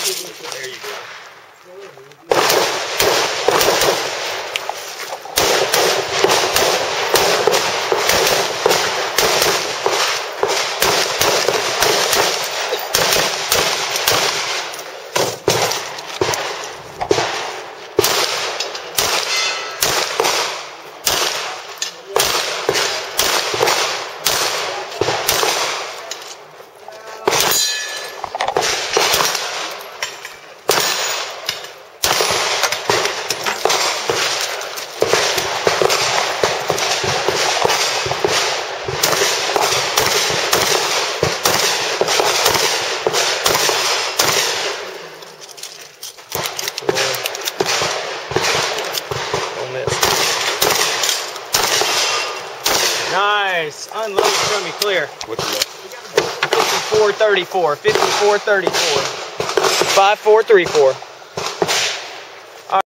There you go. Nice. Unload, show me clear. What's that? 5434. 5434. 5434.